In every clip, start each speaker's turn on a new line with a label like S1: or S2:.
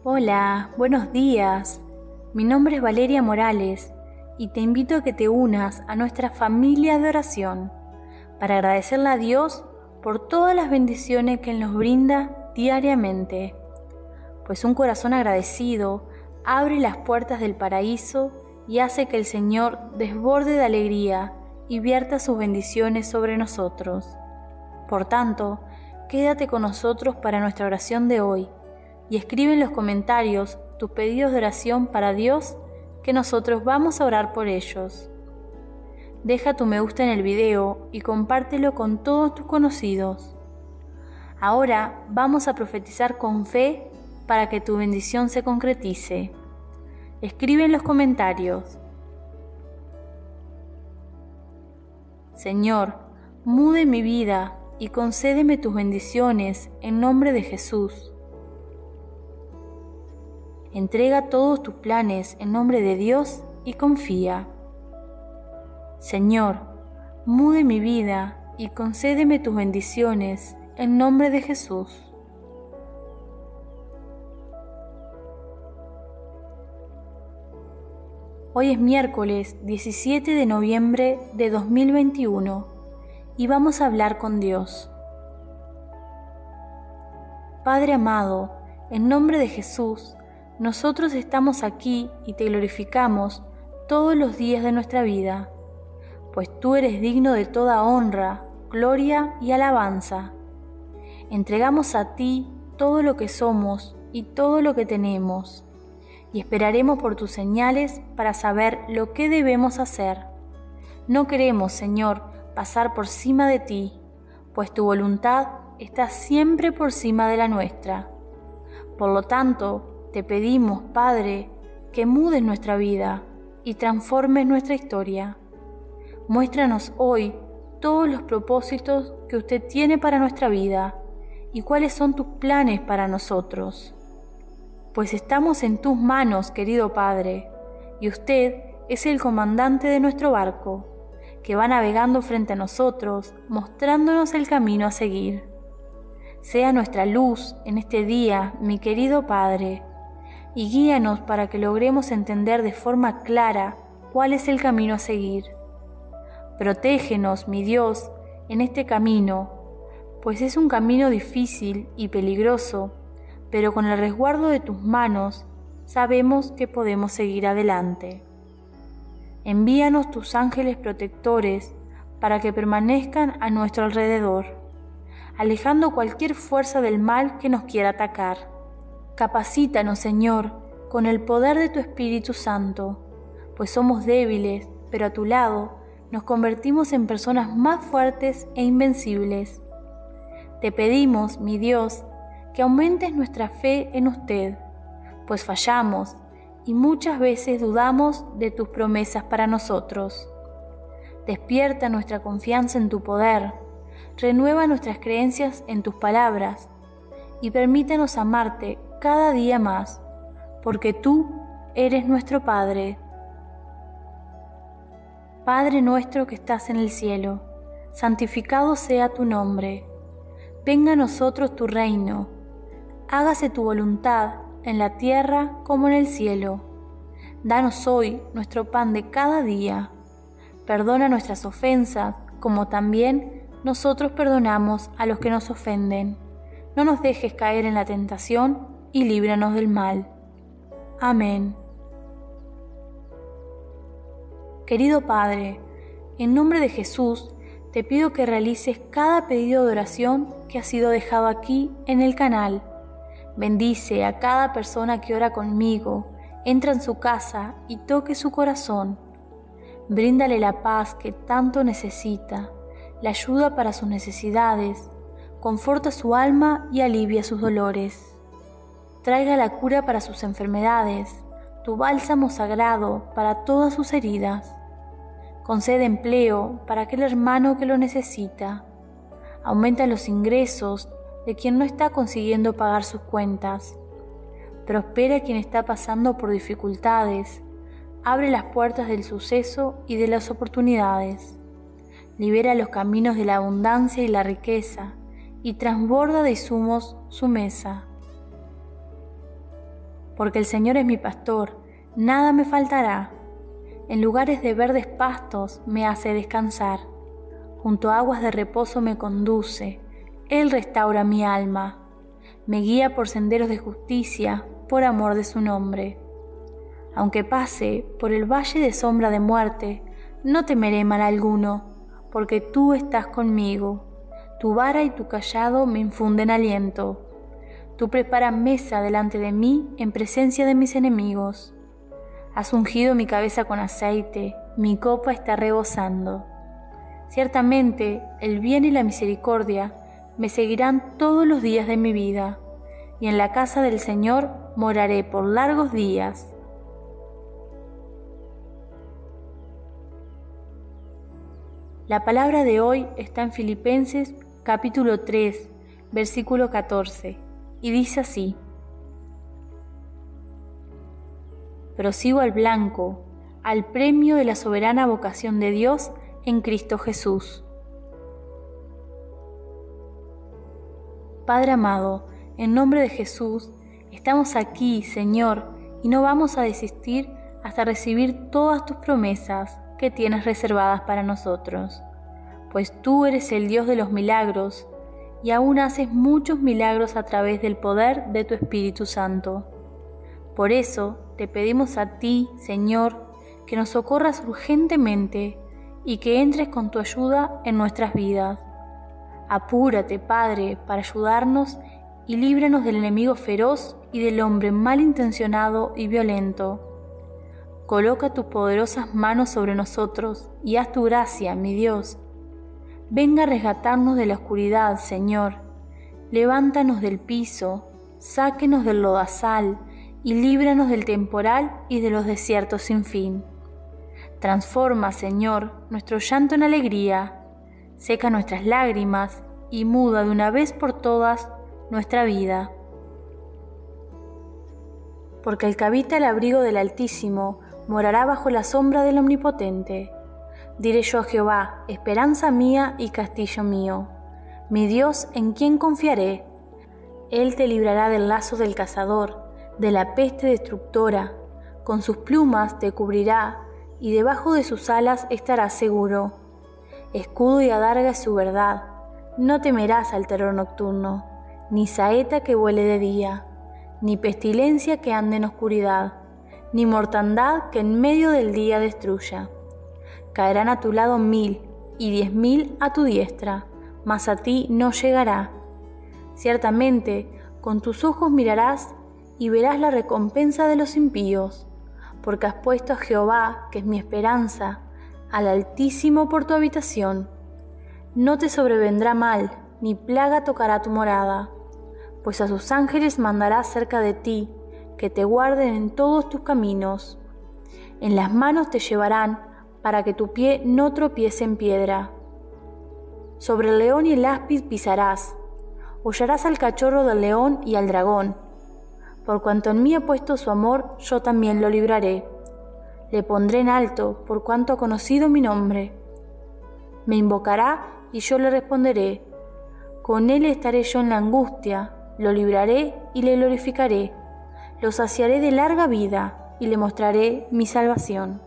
S1: Hola, buenos días. Mi nombre es Valeria Morales y te invito a que te unas a nuestra familia de oración para agradecerle a Dios por todas las bendiciones que Él nos brinda diariamente. Pues un corazón agradecido abre las puertas del paraíso y hace que el Señor desborde de alegría y vierta sus bendiciones sobre nosotros. Por tanto, quédate con nosotros para nuestra oración de hoy y escribe en los comentarios tus pedidos de oración para Dios, que nosotros vamos a orar por ellos. Deja tu me gusta en el video y compártelo con todos tus conocidos. Ahora vamos a profetizar con fe para que tu bendición se concretice. Escribe en los comentarios: Señor, mude mi vida y concédeme tus bendiciones en nombre de Jesús. Entrega todos tus planes en nombre de Dios y confía. Señor, mude mi vida y concédeme tus bendiciones en nombre de Jesús. Hoy es miércoles 17 de noviembre de 2021 y vamos a hablar con Dios. Padre amado, en nombre de Jesús, nosotros estamos aquí y te glorificamos todos los días de nuestra vida, pues tú eres digno de toda honra, gloria y alabanza. Entregamos a ti todo lo que somos y todo lo que tenemos, y esperaremos por tus señales para saber lo que debemos hacer. No queremos, Señor, pasar por cima de ti, pues tu voluntad está siempre por cima de la nuestra. Por lo tanto, te pedimos, Padre, que mudes nuestra vida y transformes nuestra historia. Muéstranos hoy todos los propósitos que usted tiene para nuestra vida y cuáles son tus planes para nosotros. Pues estamos en tus manos, querido Padre, y usted es el comandante de nuestro barco, que va navegando frente a nosotros, mostrándonos el camino a seguir. Sea nuestra luz en este día, mi querido Padre, y guíanos para que logremos entender de forma clara cuál es el camino a seguir. Protégenos, mi Dios, en este camino, pues es un camino difícil y peligroso, pero con el resguardo de tus manos sabemos que podemos seguir adelante. Envíanos tus ángeles protectores para que permanezcan a nuestro alrededor, alejando cualquier fuerza del mal que nos quiera atacar. Capacítanos, Señor, con el poder de tu Espíritu Santo, pues somos débiles, pero a tu lado nos convertimos en personas más fuertes e invencibles. Te pedimos, mi Dios, que aumentes nuestra fe en usted, pues fallamos y muchas veces dudamos de tus promesas para nosotros. Despierta nuestra confianza en tu poder, renueva nuestras creencias en tus palabras y permítenos amarte cada día más, porque tú eres nuestro Padre. Padre nuestro que estás en el cielo, santificado sea tu nombre. Venga a nosotros tu reino. Hágase tu voluntad en la tierra como en el cielo. Danos hoy nuestro pan de cada día. Perdona nuestras ofensas, como también nosotros perdonamos a los que nos ofenden. No nos dejes caer en la tentación y líbranos del mal. Amén. Querido Padre, en nombre de Jesús, te pido que realices cada pedido de oración que ha sido dejado aquí en el canal. Bendice a cada persona que ora conmigo, entra en su casa y toque su corazón. Bríndale la paz que tanto necesita, la ayuda para sus necesidades, conforta su alma y alivia sus dolores. Traiga la cura para sus enfermedades, tu bálsamo sagrado para todas sus heridas. Concede empleo para aquel hermano que lo necesita. Aumenta los ingresos de quien no está consiguiendo pagar sus cuentas. Prospera a quien está pasando por dificultades. Abre las puertas del suceso y de las oportunidades. Libera los caminos de la abundancia y la riqueza y transborda de insumos su mesa. porque el Señor es mi pastor, nada me faltará. En lugares de verdes pastos me hace descansar, junto a aguas de reposo me conduce, Él restaura mi alma, me guía por senderos de justicia, por amor de su nombre. Aunque pase por el valle de sombra de muerte, no temeré mal alguno, porque tú estás conmigo. Tu vara y tu cayado me infunden aliento. Tú preparas mesa delante de mí en presencia de mis enemigos. Has ungido mi cabeza con aceite, mi copa está rebosando. Ciertamente el bien y la misericordia me seguirán todos los días de mi vida, y en la casa del Señor moraré por largos días. La palabra de hoy está en Filipenses capítulo 3, versículo 14, y dice así: Prosigo al blanco, al premio de la soberana vocación de Dios en Cristo Jesús. Padre amado, en nombre de Jesús, estamos aquí, Señor, y no vamos a desistir hasta recibir todas tus promesas que tienes reservadas para nosotros, pues tú eres el Dios de los milagros y aún haces muchos milagros a través del poder de tu Espíritu Santo. Por eso te pedimos a ti, Señor, que nos socorras urgentemente y que entres con tu ayuda en nuestras vidas. Apúrate, Padre, para ayudarnos y líbranos del enemigo feroz y del hombre malintencionado y violento. Coloca tus poderosas manos sobre nosotros y haz tu gracia, mi Dios. Venga a resgatarnos de la oscuridad, Señor. Levántanos del piso, sáquenos del lodazal y líbranos del temporal y de los desiertos sin fin. Transforma, Señor, nuestro llanto en alegría, seca nuestras lágrimas y muda de una vez por todas nuestra vida. Porque el que habita el abrigo del Altísimo morará bajo la sombra del Omnipotente. Diré yo a Jehová, esperanza mía y castillo mío, mi Dios en quien confiaré. Él te librará del lazo del cazador, de la peste destructora, con sus plumas te cubrirá, y debajo de sus alas estarás seguro. Escudo y adarga es su verdad, no temerás al terror nocturno, ni saeta que vuele de día, ni pestilencia que ande en oscuridad, ni mortandad que en medio del día destruya. Caerán a tu lado 1000 y 10.000 a tu diestra, mas a ti no llegará. Ciertamente, con tus ojos mirarás y verás la recompensa de los impíos, porque has puesto a Jehová, que es mi esperanza, al Altísimo por tu habitación. No te sobrevendrá mal, ni plaga tocará tu morada, pues a sus ángeles mandará cerca de ti, que te guarden en todos tus caminos. En las manos te llevarán, para que tu pie no tropiece en piedra. Sobre el león y el áspid pisarás, hollarás al cachorro del león y al dragón. Por cuanto en mí ha puesto su amor, yo también lo libraré. Le pondré en alto, por cuanto ha conocido mi nombre. Me invocará y yo le responderé. Con él estaré yo en la angustia, lo libraré y le glorificaré. Lo saciaré de larga vida y le mostraré mi salvación.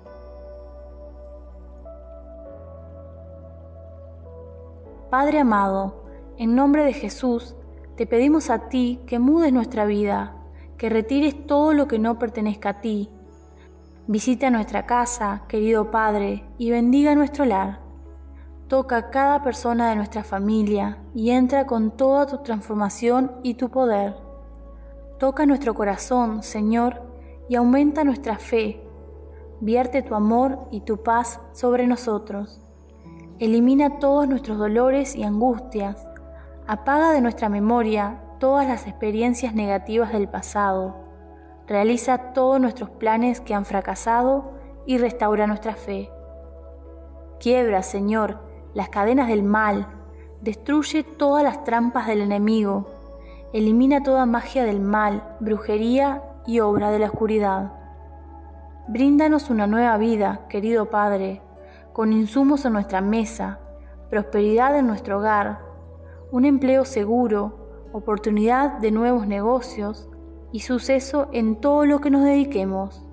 S1: Padre amado, en nombre de Jesús, te pedimos a ti que mudes nuestra vida, que retires todo lo que no pertenezca a ti. Visita nuestra casa, querido Padre, y bendiga nuestro lar. Toca a cada persona de nuestra familia y entra con toda tu transformación y tu poder. Toca nuestro corazón, Señor, y aumenta nuestra fe. Vierte tu amor y tu paz sobre nosotros. Elimina todos nuestros dolores y angustias. Apaga de nuestra memoria todas las experiencias negativas del pasado. Realiza todos nuestros planes que han fracasado y restaura nuestra fe. Quiebra, Señor, las cadenas del mal. Destruye todas las trampas del enemigo. Elimina toda magia del mal, brujería y obra de la oscuridad. Bríndanos una nueva vida, querido Padre, con insumos en nuestra mesa, prosperidad en nuestro hogar, un empleo seguro, oportunidad de nuevos negocios, y suceso en todo lo que nos dediquemos.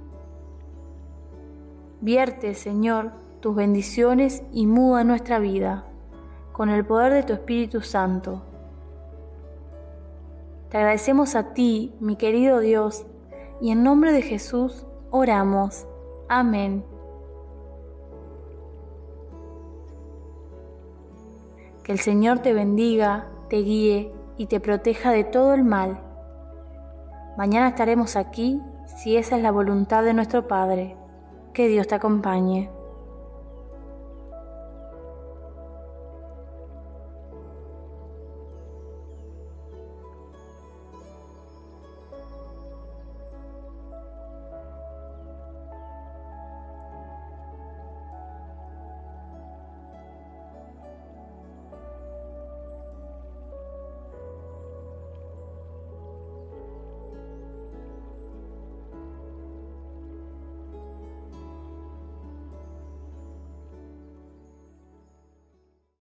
S1: Vierte, Señor, tus bendiciones y muda nuestra vida, con el poder de tu Espíritu Santo. Te agradecemos a ti, mi querido Dios, y en nombre de Jesús oramos. Amén. Que el Señor te bendiga, te guíe y te proteja de todo el mal. Mañana estaremos aquí, si esa es la voluntad de nuestro Padre. Que Dios te acompañe.